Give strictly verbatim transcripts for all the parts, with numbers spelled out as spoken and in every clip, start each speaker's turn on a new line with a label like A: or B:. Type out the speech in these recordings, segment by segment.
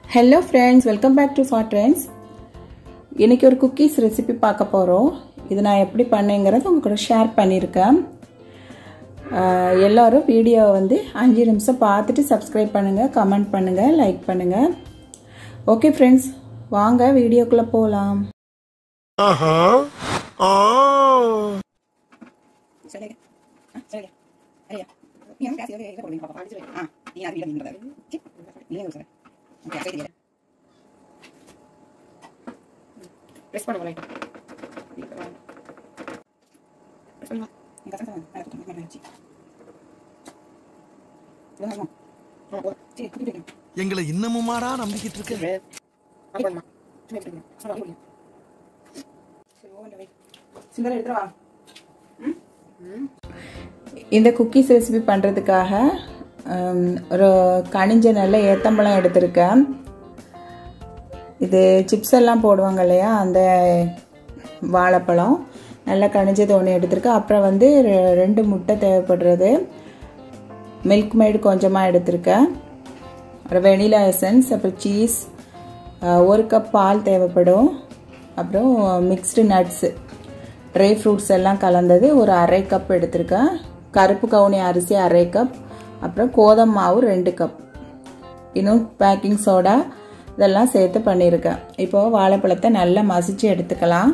A: Hello friends, welcome back to Far Trends. இன்னைக்கு ஒரு cookies recipe பார்க்க போறோம். இது நான் எப்படி பண்ணேங்கறத உங்க கூட ஷேர் பண்ணிருக்கேன். எல்லாரும் வீடியோவை வந்து அஞ்சு நிமிஷம் பார்த்துட்டு Subscribe பண்ணுங்க, கமெண்ட் பண்ணுங்க, லைக் பண்ணுங்க. ஓகே फ्रेंड्स, வாங்க வீடியோக்குள்ள போலாம். ஆஹா. ஆ. சரிங்க. சரிங்க. ஐயா. நீ என்ன காசு எவ்வளவு போடுவீங்க பாப்பா? அடிச்சு வை. ஆ, நீ அது வீடியோ நின்னுறாரு. சி. நீங்க சொல்லுங்க. Okay, okay. Press பண்ணு லைட். Press பண்ணு. நீங்க கரெக்ட்டா நான் எடுத்து பண்ணிடுச்சு. வாங்க. போ. சீ, குடிங்க.
B: எங்களை இன்னமுமாடா நம்பிக்கிட்டு இருக்க?
A: அப்படி பண்ணு. சும்மா எடுங்க. சரி, ஓடி. சரி, ஓடி வை. சிந்தர எடுத்து வா. ம். இந்த குக்கீஸ் ரெசிபி பண்றதுக்காக ஒரு கனிஞ்ச நல்ல ஏத்தம்பழம் எடுத்திருக்கேன். இது சிப்ஸ் எல்லாம் போடுவாங்க இல்லையா, அந்த வாழைப்பழம் நல்லா கனிஞ்சது ஒன்று எடுத்திருக்கேன். அப்புறம் வந்து ரெண்டு முட்டை தேவைப்படுறது, மில்க் மேடு கொஞ்சமாக எடுத்திருக்கேன், அப்புறம் வெனிலா எசன்ஸ், அப்புறம் சீஸ், ஒரு கப் பால் தேவைப்படும், அப்புறம் மிக்ஸ்டு நட்ஸு ட்ரை ஃப்ரூட்ஸ் எல்லாம் கலந்தது ஒரு அரை கப் எடுத்திருக்கேன், கருப்பு கவுனி அரிசி அரை கப், அப்புறம் கோதுமை மாவு ரெண்டு கப், இன்னும் பேக்கிங் சோடா இதெல்லாம் சேர்த்து பண்ணியிருக்கேன். இப்போ வாழைப்பழத்தை நல்லா மசிச்சு எடுத்துக்கலாம்.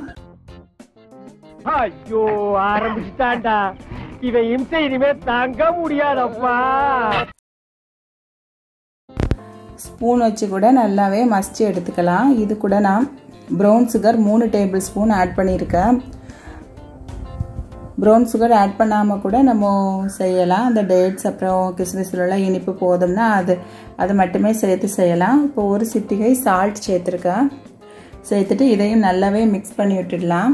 C: ஐயோ, ஆரம்பிச்சுட்டான்டா இவன் இம்சை, இனிமே தாங்க முடியாதப்பா.
A: ஸ்பூன் வச்சு கூட நல்லாவே மசிச்சு எடுத்துக்கலாம். இது கூட நான் ப்ரௌன் சுகர் மூணு டேபிள் ஸ்பூன் ஆட் பண்ணியிருக்கேன். ப்ரௌன் சுகர் ஆட் பண்ணாமல் கூட நம்ம செய்யலாம். அந்த டேட்ஸ் அப்புறம் கிஸ்மிஸ்லாம் இனிப்பு போதும்னா அது அது மட்டுமே சேர்த்து செய்யலாம். இப்போ ஒரு சிட்டிகை சால்ட் சேர்த்துருக்கேன். சேர்த்துட்டு இதையும் நல்லாவே மிக்ஸ் பண்ணி விட்டுடலாம்.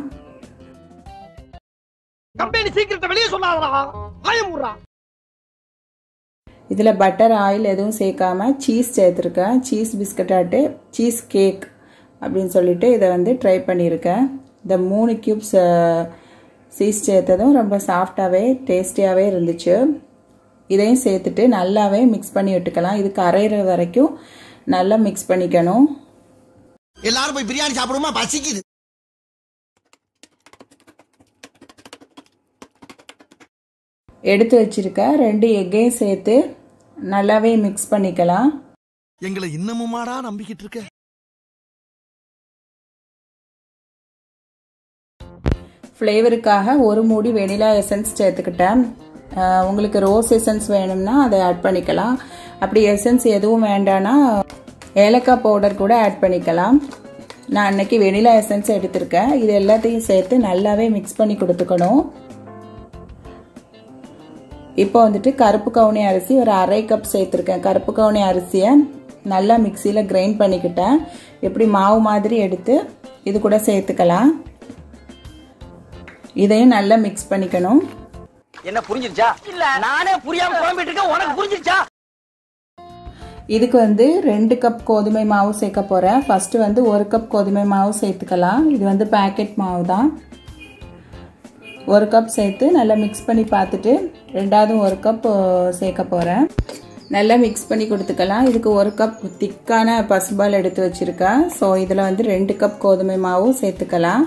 A: இதில் பட்டர் ஆயில் எதுவும் சேர்க்காம சீஸ் சேர்த்துருக்கேன். Cheese biscuit add cheesecake அப்படின்னு சொல்லிட்டு இதை வந்து ட்ரை பண்ணியிருக்கேன். இந்த மூணு கியூப்ஸ் சீஸ் சேர்த்ததும் ரொம்ப சாஃப்டாகவே டேஸ்டியாகவே இருந்துச்சு. இதையும் சேர்த்துட்டு நல்லாவே மிக்ஸ் பண்ணி விட்டுக்கலாம். இது கரையிற வரைக்கும் நல்லா மிக்ஸ் பண்ணிக்கணும்.
B: எல்லாரும் போய் பிரியாணி சாப்பிடுமா, பசிக்குது.
A: எடுத்து வச்சிருக்க ரெண்டு எக்கையும் சேர்த்து நல்லாவே மிக்ஸ் பண்ணிக்கலாம்.
B: எங்களை இன்னமுமாடா நம்பிக்கிட்டு இருக்க?
A: ஃப்ளேவருக்காக ஒரு மூடி வெனிலா எசன்ஸ் சேர்த்துக்கிட்டேன். உங்களுக்கு ரோஸ் எசன்ஸ் வேணும்னா அதை ஆட் பண்ணிக்கலாம். அப்படி எசன்ஸ் எதுவும் வேண்டான்னா ஏலக்காய் பவுடர் கூட ஆட் பண்ணிக்கலாம். நான் அன்னைக்கு வெனிலா எசன்ஸ் எடுத்திருக்கேன். இது எல்லாத்தையும் சேர்த்து நல்லாவே மிக்ஸ் பண்ணி கொடுத்துக்கணும். இப்போ வந்துட்டு கருப்பு கவுனி அரிசி ஒரு அரை கப் சேர்த்துருக்கேன். கருப்பு கவுனி அரிசியை நல்லா மிக்சியில் கிரைண்ட் பண்ணிக்கிட்டேன். எப்படி மாவு மாதிரி எடுத்து இது கூட சேர்த்துக்கலாம். இதையும் நல்லா மிக்ஸ் பண்ணிக்கணும்.
C: என்ன புரிஞ்சிருச்சா? இல்ல நானே புரியாம குழம்பிட்டு இருக்கேன், உனக்கு புரிஞ்சிருச்சா?
A: இதுக்கு வந்து ரெண்டு கப் கோதுமை மாவு சேர்க்க போறேன். ஃபர்ஸ்ட் வந்து ஒரு கப் கோதுமை மாவு சேர்த்துக்கலாம். இது வந்து பேக்கெட் மாவு தான். ஒரு கப் சேர்த்து நல்லா மிக்ஸ் பண்ணி பார்த்துட்டு ரெண்டாவது ஒரு கப் சேர்க்க போறேன். நல்லா மிக்ஸ் பண்ணி கொடுத்துக்கலாம். இதுக்கு ஒரு கப் திக்கான பசுபால் எடுத்து வச்சிருக்கேன். ஸோ இதில் வந்து ரெண்டு கப் கோதுமை மாவும் சேர்த்துக்கலாம்.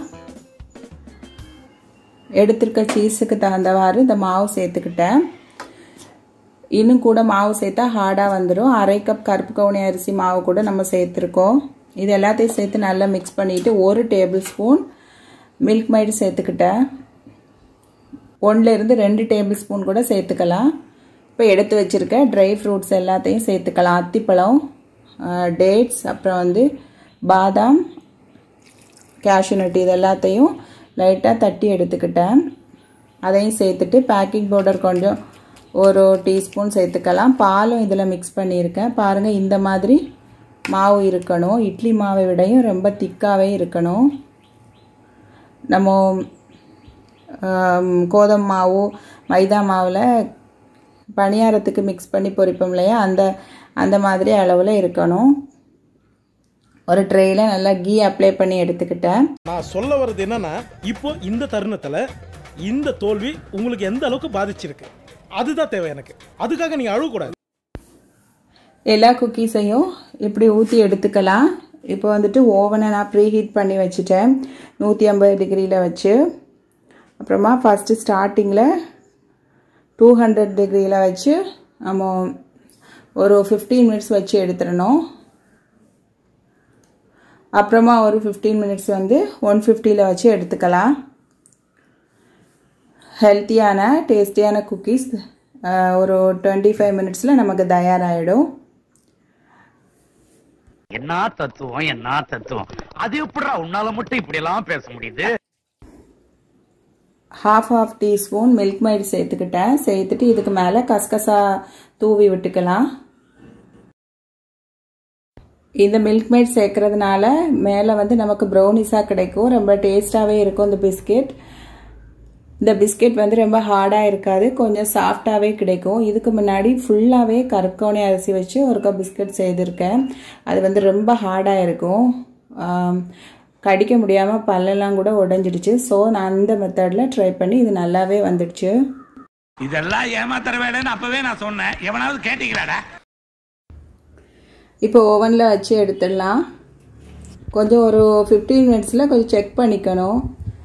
A: எடுத்திருக்க சீஸுக்கு தகுந்தவாறு இந்த மாவு சேர்த்துக்கிட்டேன். இன்னும் கூட மாவு சேர்த்தா ஹார்டாக வந்துடும். அரை கப் கருப்பு கவுனி அரிசி மாவு கூட நம்ம சேர்த்துருக்கோம். இது எல்லாத்தையும் சேர்த்து நல்லா மிக்ஸ் பண்ணிவிட்டு ஒரு டேபிள் ஸ்பூன் மில்க் மைடு சேர்த்துக்கிட்டேன். ஒன்றுலேருந்து ரெண்டு டேபிள் ஸ்பூன் கூட சேர்த்துக்கலாம். இப்போ எடுத்து வச்சுருக்க ட்ரை ஃப்ரூட்ஸ் எல்லாத்தையும் சேர்த்துக்கலாம். அத்திப்பழம், டேட்ஸ், அப்புறம் வந்து பாதாம், கேஷ்யூ நட் இது எல்லாத்தையும் லைட்டாக தட்டி எடுத்துக்கிட்டேன். அதையும் சேர்த்துட்டு பேக்கிங் பவுடர் கொஞ்சம் ஒரு டீஸ்பூன் சேர்த்துக்கலாம். பாலும் இதில் மிக்ஸ் பண்ணியிருக்கேன். பாருங்கள், இந்த மாதிரி மாவு இருக்கணும். இட்லி மாவை விடையும் ரொம்ப திக்காகவே இருக்கணும். நம்ம கோதுமை மாவு மைதா மாவில் பணியாரத்துக்கு மிக்ஸ் பண்ணி பொரிப்போம் இல்லையா, அந்த அந்த மாதிரி அளவில் இருக்கணும். ஒரு ட்ரேல நல்லா கீ அப்ளை பண்ணி எடுத்துக்கிட்டேன்.
D: நான் சொல்ல வர்றது என்னன்னா, இப்போ இந்த தருணத்துல இந்த தோல்வி உங்களுக்கு எந்த அளவுக்கு பாதிச்சிருக்கு அதுதான் தேவை எனக்கு. அதுக்காக நீங்க அழுவ கூடாது.
A: எல்லா குக்கீஸையும் இப்படி ஊற்றி எடுத்துக்கலாம். இப்போ வந்துட்டு ஓவனை நான் ப்ரீ ஹீட் பண்ணி வச்சுட்டேன் நூற்றி ஐம்பது டிகிரியில் வச்சு. அப்புறமா ஃபஸ்ட்டு ஸ்டார்டிங்கில் டூ ஹண்ட்ரட் டிகிரியில் வச்சு நம்ம ஒரு ஃபிஃப்டீன் மினிட்ஸ் வச்சு எடுத்துடணும். அப்புறமா ஒரு ஃபிஃப்டீன் மினிட்ஸ் வந்து ஒன் ஃபிஃப்டியில் வச்சு எடுத்துக்கலாம். ஹெல்த்தியான டேஸ்டியான குக்கீஸ் ஒரு டுவெண்ட்டி ஃபைவ் மினிட்ஸில் நமக்கு தயாராகிடும்.
E: என்ன தத்துவம் என்ன தத்துவம், அது எப்படா உன்னால மட்டும் இப்படி எல்லாம் பேச முடியுது?
A: Half half teaspoon Milkmaid சேர்த்துக்கிட்டேன். சேர்த்துட்டு இதுக்கு மேலே கசகசா தூவி விட்டுக்கலாம். இந்த மில்க் மைட் சேர்க்கறதுனால மேலே வந்து நமக்கு ப்ரௌனிஸாக கிடைக்கும். ரொம்ப டேஸ்டாகவே இருக்கும் இந்த பிஸ்கெட். இந்த பிஸ்கெட் வந்து ரொம்ப ஹார்டாக இருக்காது, கொஞ்சம் சாஃப்டாகவே கிடைக்கும். இதுக்கு முன்னாடி ஃபுல்லாகவே கருக்கோணி அரிசி வச்சு ஒரு கப் பிஸ்கெட் செய்திருக்கேன். அது வந்து ரொம்ப ஹார்டாக இருக்கும், கடிக்க முடியாமல் பல்லெல்லாம் கூட உடைஞ்சிடுச்சு. ஸோ நான் இந்த மெத்தடில் ட்ரை பண்ணி இது நல்லாவே வந்துடுச்சு.
E: இதெல்லாம் ஏமாத்துற வேலைன்னு அப்பவே நான் சொன்னேன், எவனாவது கேட்டீங்களாடா?
A: இப்போ ஓவனில் வச்சு எடுத்துடலாம். கொஞ்சம் ஒரு ஃபிஃப்டீன் மினிட்ஸில் கொஞ்சம் செக் பண்ணிக்கணும்.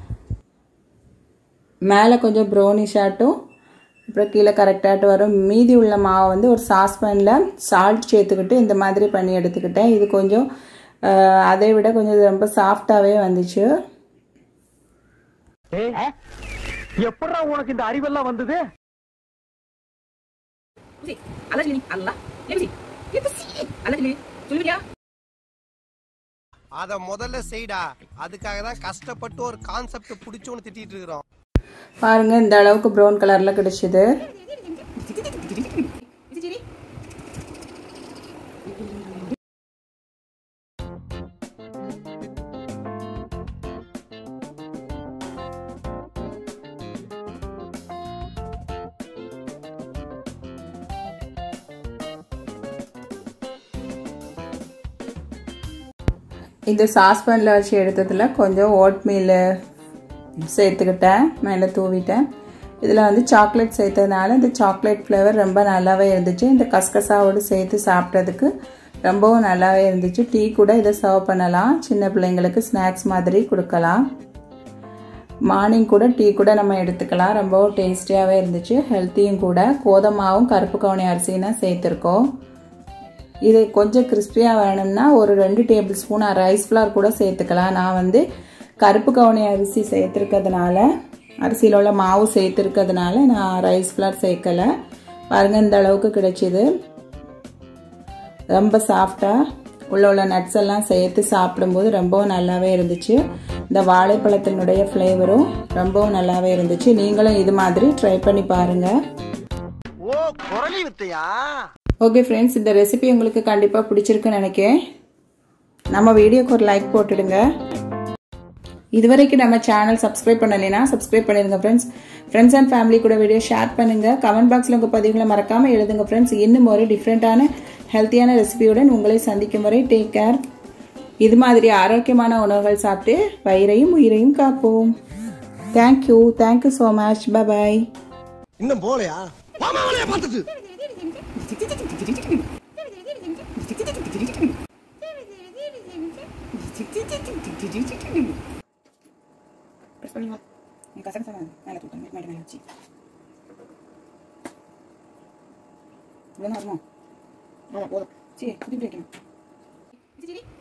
A: மேலே கொஞ்சம் ப்ரௌனிஷாட்டும் அப்புறம் கீழே கரெக்டாகட்டும் வரும். மீதி உள்ள மாவை வந்து ஒரு சாஸ்பேனில் சால்ட் சேர்த்துக்கிட்டு இந்த மாதிரி பண்ணி எடுத்துக்கிட்டேன். இது கொஞ்சம் அதை விட கொஞ்சம் ரொம்ப சாஃப்டாகவே வந்துச்சு.
C: எப்படா உனக்கு இந்த அறிவெல்லாம் வந்தது?
F: அத முதல்ல செய்டா, அதுக்காக தான் கஷ்டப்பட்டு ஒரு கான்செப்ட் புடிச்சோன்னு திட்டிட்டு இருக்கிறோம்.
A: பாருங்க இந்த அளவுக்கு ப்ரௌன் கலர்ல கிடைச்சது. இந்த சாஸ்பேனில் வச்சு எடுத்ததில் கொஞ்சம் ஓட்மீல் சேர்த்துக்கிட்டேன், மேலே தூவிட்டேன். இதில் வந்து சாக்லேட் சேர்த்ததுனால இந்த சாக்லேட் ஃப்ளேவர் ரொம்ப நல்லாவே இருந்துச்சு. இந்த கசகசாவோடு சேர்த்து சாப்பிட்றதுக்கு ரொம்பவும் நல்லாவே இருந்துச்சு. டீ கூட இதை சர்வ் பண்ணலாம், சின்ன பிள்ளைங்களுக்கு ஸ்நாக்ஸ் மாதிரி கொடுக்கலாம். மார்னிங் கூட டீ கூட நம்ம எடுத்துக்கலாம். ரொம்பவும் டேஸ்டியாகவே இருந்துச்சு, ஹெல்த்தியும் கூட. கோதுமாவும் கருப்பு கவுனி அரிசியும் தான் சேர்த்துருக்கோம். இது கொஞ்சம் கிறிஸ்பியாக வேணும்னா ஒரு ரெண்டு டேபிள் ஸ்பூன் ரைஸ் ஃப்ளார் கூட சேர்த்துக்கலாம். நான் வந்து கருப்பு கவுனி அரிசி சேர்த்துருக்கிறதுனால, அரிசியில் உள்ள மாவு சேர்த்துருக்கிறதுனால நான் ரைஸ் ஃப்ளார் சேர்க்கலை. பாருங்கள் இந்த அளவுக்கு கிடைச்சிது. ரொம்ப சாஃப்டாக உள்ள உள்ள நட்ஸ் எல்லாம் சேர்த்து சாப்பிடும்போது ரொம்பவும் நல்லாவே இருந்துச்சு. இந்த வாழைப்பழத்தினுடைய ஃப்ளேவரும் ரொம்பவும் நல்லாவே இருந்துச்சு. நீங்களும் இது மாதிரி ட்ரை பண்ணி பாருங்கள்.
F: ஓ குரலி வித்தையா?
A: ஓகே ஃப்ரெண்ட்ஸ், இந்த ரெசிபி உங்களுக்கு கண்டிப்பாக பிடிச்சிருக்குன்னு நினைக்கிறேன். நம்ம வீடியோக்கு ஒரு லைக் போட்டுடுங்க. இதுவரைக்கும் நம்ம சேனல் சப்ஸ்கிரைப் பண்ணலைன்னா சப்ஸ்கிரைப் பண்ணிடுங்க ஃப்ரெண்ட்ஸ். ஃப்ரெண்ட்ஸ் அண்ட் ஃபேமிலி கூட வீடியோ ஷேர் பண்ணுங்கள். கமெண்ட் பாக்ஸில் உங்கள் பதிவுகளை மறக்காமல் எழுதுங்க ஃப்ரெண்ட்ஸ். இன்னும் ஒரு டிஃப்ரெண்ட்டான ஹெல்த்தியான ரெசிபியுடன் உங்களை சந்திக்கும் வரை டேக் கேர். இது மாதிரி ஆரோக்கியமான உணவுகள் சாப்பிட்டு வயிறையும் உயிரையும் காப்போம். Thank you thank you so much. Bye bye.
B: இன்னும் போலையா? பார்த்துட்டு
A: போதும். சரி,